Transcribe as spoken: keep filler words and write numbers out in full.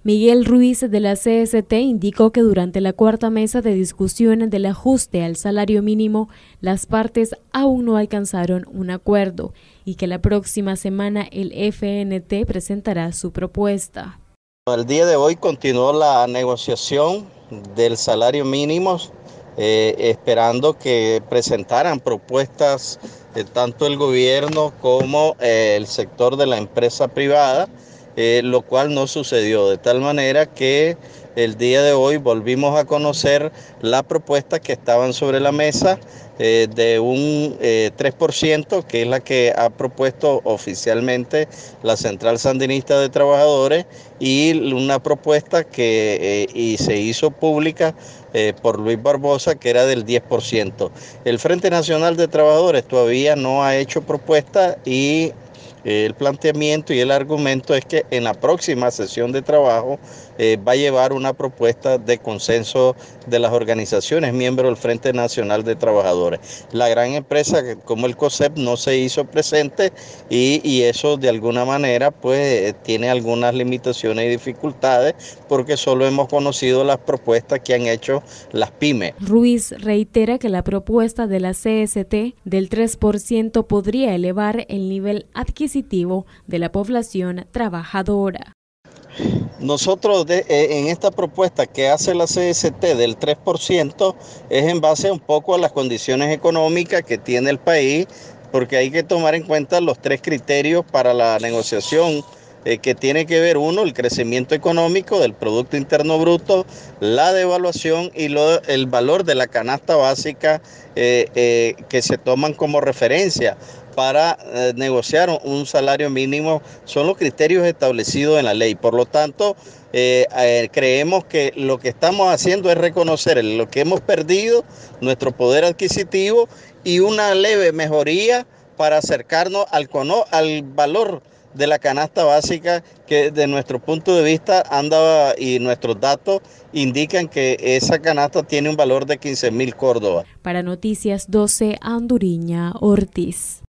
Miguel Ruiz de la C S T indicó que durante la cuarta mesa de discusión del ajuste al salario mínimo, las partes aún no alcanzaron un acuerdo y que la próxima semana el F N T presentará su propuesta. El día de hoy continuó la negociación del salario mínimo, eh, esperando que presentaran propuestas eh, tanto el gobierno como eh, el sector de la empresa privada, eh, lo cual no sucedió, de tal manera que el día de hoy volvimos a conocer la propuesta que estaban sobre la mesa eh, de un eh, tres por ciento, que es la que ha propuesto oficialmente la Central Sandinista de Trabajadores, y una propuesta que eh, y se hizo pública eh, por Luis Barbosa, que era del diez por ciento. El Frente Nacional de Trabajadores todavía no ha hecho propuesta y el planteamiento y el argumento es que en la próxima sesión de trabajo eh, va a llevar una propuesta de consenso de las organizaciones miembros del Frente Nacional de Trabajadores. La gran empresa como el COSEP no se hizo presente y, y eso de alguna manera pues tiene algunas limitaciones y dificultades porque solo hemos conocido las propuestas que han hecho las pymes. Ruiz reitera que la propuesta de la C S T del tres por ciento podría elevar el nivel adquisitivo de la población trabajadora. Nosotros de, eh, en esta propuesta que hace la C S T del tres por ciento es en base un poco a las condiciones económicas que tiene el país, porque hay que tomar en cuenta los tres criterios para la negociación eh, que tiene que ver, uno, el crecimiento económico del Producto Interno Bruto, la devaluación y lo, el valor de la canasta básica eh, eh, que se toman como referencia para eh, negociar un salario mínimo, son los criterios establecidos en la ley. Por lo tanto, eh, eh, creemos que lo que estamos haciendo es reconocer lo que hemos perdido, nuestro poder adquisitivo, y una leve mejoría para acercarnos al, al valor de la canasta básica, que de nuestro punto de vista anda, y nuestros datos indican que esa canasta tiene un valor de quince mil córdobas. Para Noticias doce, Anduriña Ortiz.